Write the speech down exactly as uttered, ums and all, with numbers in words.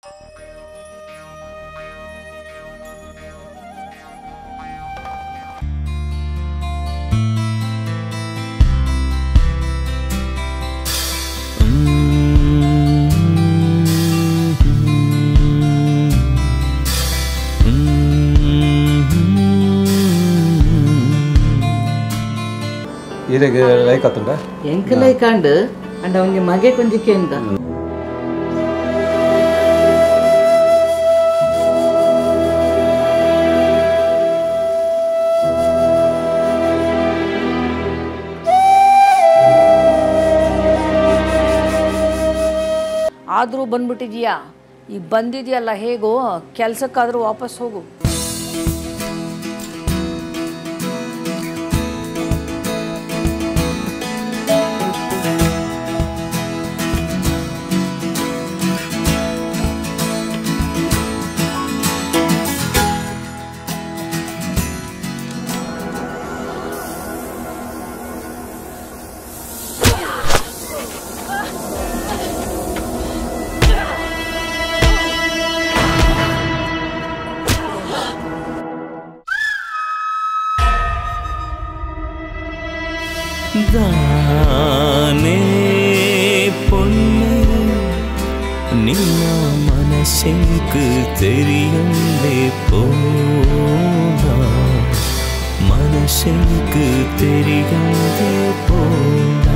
ಇರೆಗೆ like ಆತುಂಡ ಎಂಕ like and and ಅವನಿಗೆ ಮಗೆ ಕೊಂಜಿಕೆ ಅಂತ ಆದರೂ ಬಂದ್ಬಿಟ್ಟಿದೀಯಾ ಈಗ ಬಂದಿದೆಯಲ್ಲ ಹೇಗೋ ಕೆಲಸಕ್ಕಾದರೂ ವಾಪಸ್ ಹೋಗು தானே பொண்ணு நின்ன மனசுக்கு தெரியலே போனா மனசுக்கு தெரியாதே போனா